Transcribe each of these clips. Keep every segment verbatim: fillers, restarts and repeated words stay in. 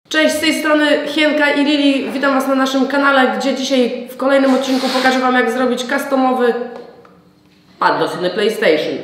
Cześć, z tej strony Hienka i Lili. Witam Was na naszym kanale, gdzie dzisiaj w kolejnym odcinku pokażę Wam, jak zrobić customowy pad do Sony PlayStation.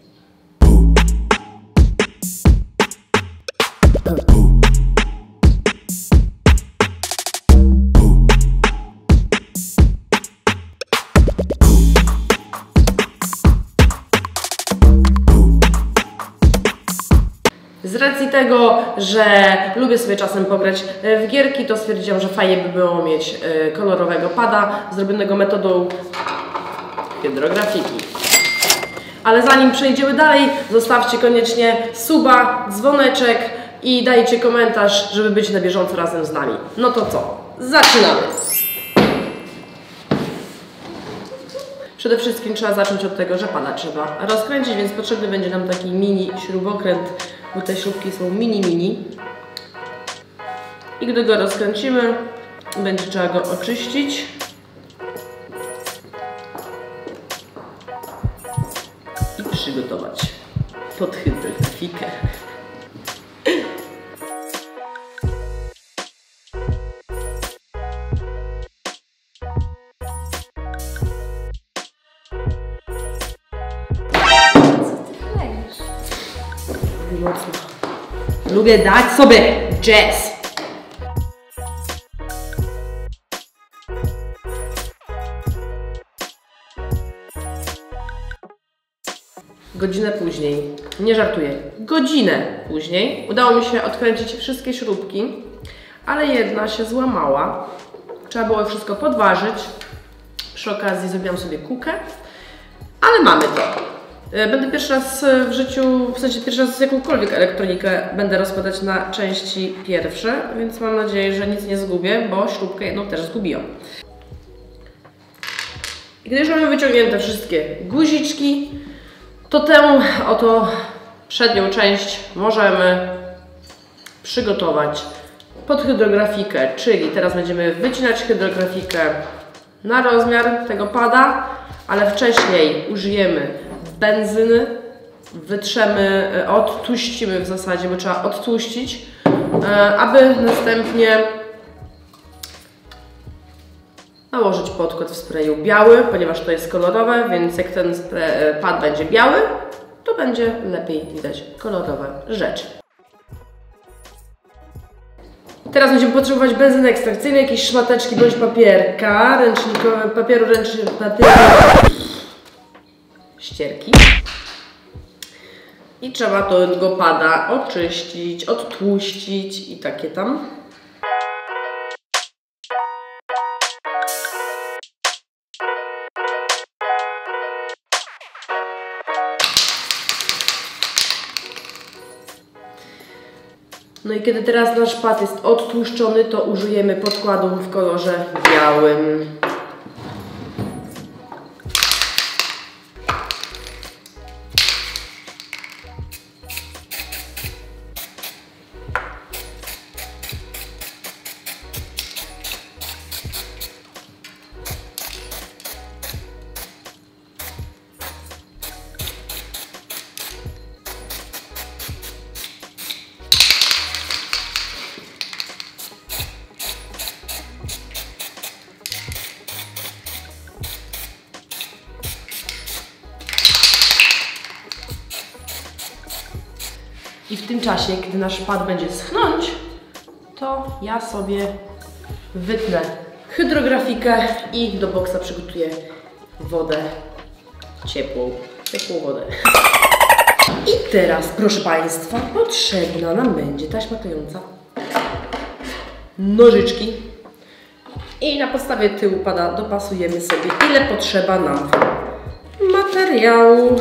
Z racji tego, że lubię sobie czasem pograć w gierki, to stwierdziłam, że fajnie by było mieć kolorowego pada zrobionego metodą hydrografiki. Ale zanim przejdziemy dalej, zostawcie koniecznie suba, dzwoneczek i dajcie komentarz, żeby być na bieżąco razem z nami. No to co? Zaczynamy! Przede wszystkim trzeba zacząć od tego, że pada trzeba rozkręcić, więc potrzebny będzie nam taki mini śrubokręt, bo te śrubki są mini mini. I gdy go rozkręcimy, będzie trzeba go oczyścić. I przygotować pod hydrografikę. Mocno. Lubię dać sobie jazz. Godzinę później, nie żartuję, godzinę później udało mi się odkręcić wszystkie śrubki, ale jedna się złamała. Trzeba było wszystko podważyć. Przy okazji zrobiłam sobie kukę, ale mamy to. Będę pierwszy raz w życiu, w sensie pierwszy raz jakąkolwiek elektronikę będę rozkładać na części pierwsze, więc mam nadzieję, że nic nie zgubię, bo śrubkę jedną też zgubiłam. I gdy już mamy wyciągnięte wszystkie guziczki, to tę oto przednią część możemy przygotować pod hydrografikę, czyli teraz będziemy wycinać hydrografikę na rozmiar tego pada, ale wcześniej użyjemy benzyny, wytrzemy, odtłuścimy w zasadzie, bo trzeba odtłuścić, aby następnie nałożyć podkład w sprayu biały, ponieważ to jest kolorowe, więc jak ten pad będzie biały, to będzie lepiej widać kolorowe rzeczy. Teraz będziemy potrzebować benzyny ekstrakcyjnej, jakieś szmateczki bądź papierka, ręcznikowe, papieru ręcznego, papieru, ścierki. I trzeba tego pada oczyścić, odtłuścić i takie tam. No i kiedy teraz nasz pad jest odtłuszczony, to użyjemy podkładu w kolorze białym. I w tym czasie, kiedy nasz pad będzie schnąć, to ja sobie wytnę hydrografikę i do boksa przygotuję wodę ciepłą, ciepłą wodę. I teraz, proszę Państwa, potrzebna nam będzie taśma klejąca, nożyczki i na podstawie tyłu pada dopasujemy sobie, ile potrzeba nam materiału.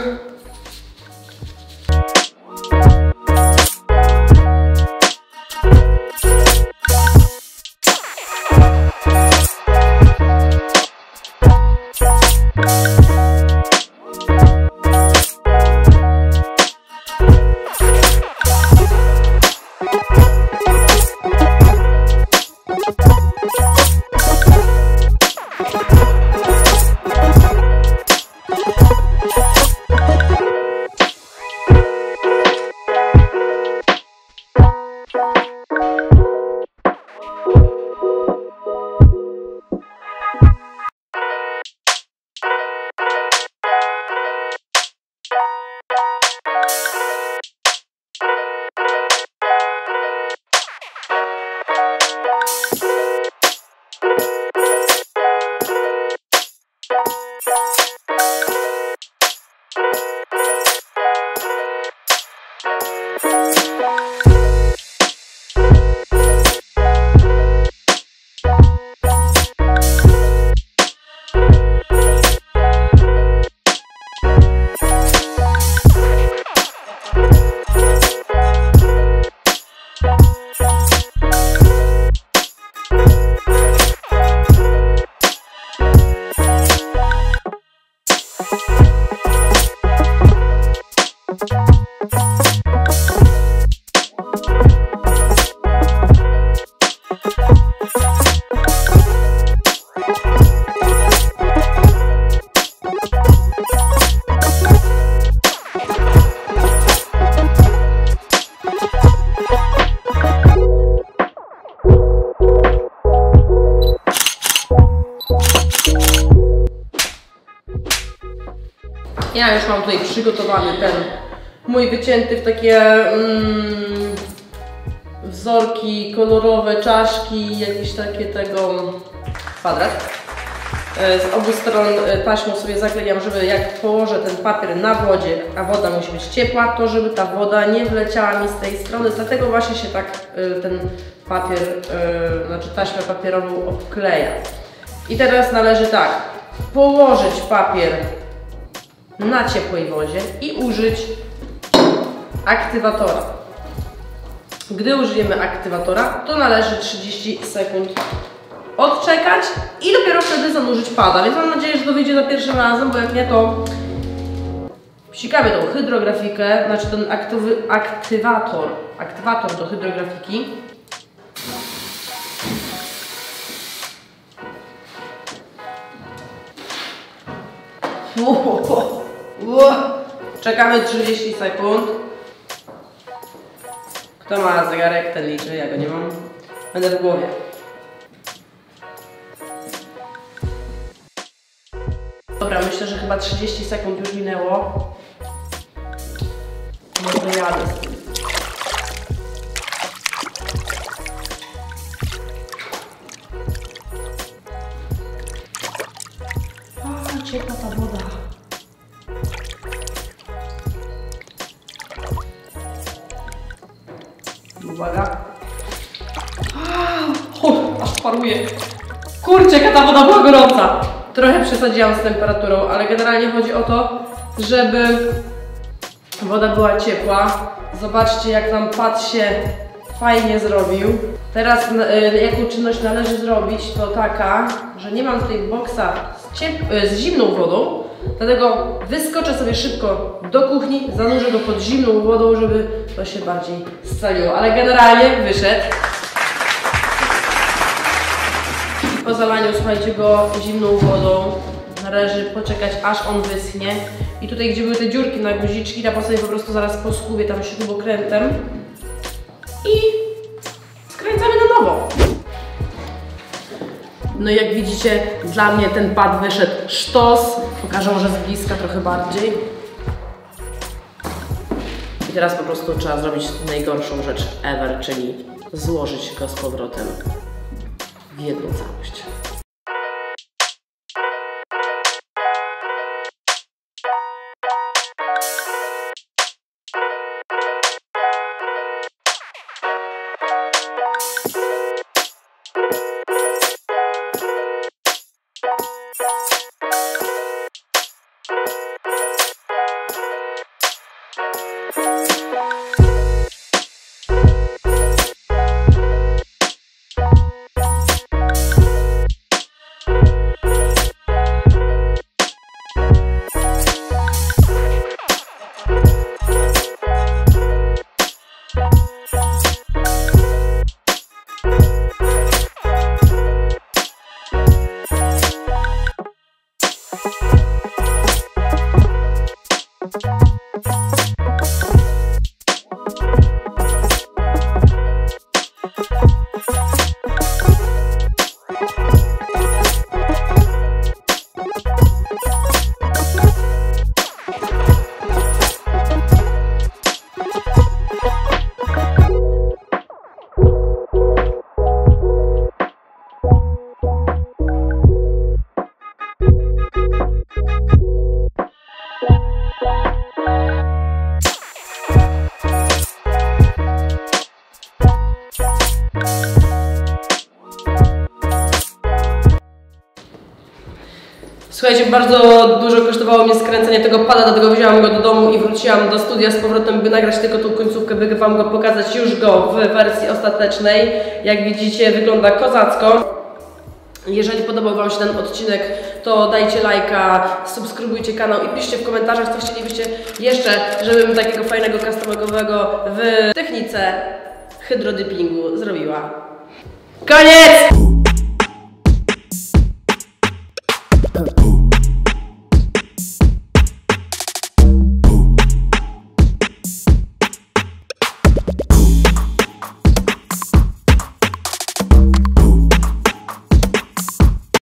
Ja już mam tutaj przygotowany ten mój wycięty w takie mm, wzorki kolorowe, czaszki, jakieś takie tego kwadrat. Z obu stron taśmą sobie zaklejam, żeby jak położę ten papier na wodzie, a woda musi być ciepła, to żeby ta woda nie wleciała mi z tej strony, dlatego właśnie się tak ten papier, znaczy taśmę papierową obkleja. I teraz należy tak, położyć papier na ciepłej wodzie i użyć aktywatora. Gdy użyjemy aktywatora, to należy trzydzieści sekund odczekać i dopiero wtedy zanurzyć pada, więc mam nadzieję, że to wyjdzie za pierwszym razem, bo jak nie, to psikamy tą hydrografikę, znaczy ten aktywy, aktywator, aktywator do hydrografiki. Czekamy trzydzieści sekund. Kto ma zegarek, ten liczy, ja go nie mam. Będę w głowie. Dobra, myślę, że chyba trzydzieści sekund już minęło. Może jadę z tym. A, ciepła ta woda. Uwaga. O, aż paruje. Kurczę, jaka ta woda była gorąca. Trochę przesadziłam z temperaturą, ale generalnie chodzi o to, żeby woda była ciepła. Zobaczcie, jak nam pad się fajnie zrobił. Teraz jaką czynność należy zrobić, to taka, że nie mam tutaj boksa z, z zimną wodą, dlatego wyskoczę sobie szybko do kuchni, zanurzę go pod zimną wodą, żeby to się bardziej scaliło. Ale generalnie wyszedł. Po zalaniu, słuchajcie, go zimną wodą należy poczekać, aż on wyschnie. I tutaj, gdzie były te dziurki na guziczki, ja sobie po prostu zaraz poskubię tam śrubokrętem i skręcamy na nowo. No i jak widzicie, dla mnie ten pad wyszedł sztos. Pokażę może z bliska trochę bardziej. I teraz po prostu trzeba zrobić najgorszą rzecz ever, czyli złożyć go z powrotem w jedną całość. Słuchajcie, bardzo dużo kosztowało mnie skręcenie tego pada, dlatego wzięłam go do domu i wróciłam do studia z powrotem, by nagrać tylko tą końcówkę, by Wam go pokazać już go w wersji ostatecznej. Jak widzicie, wygląda kozacko. Jeżeli podobał Wam się ten odcinek, to dajcie lajka, subskrybujcie kanał i piszcie w komentarzach, co chcielibyście jeszcze, żebym takiego fajnego customowego w technice hydrodyppingu zrobiła. Koniec!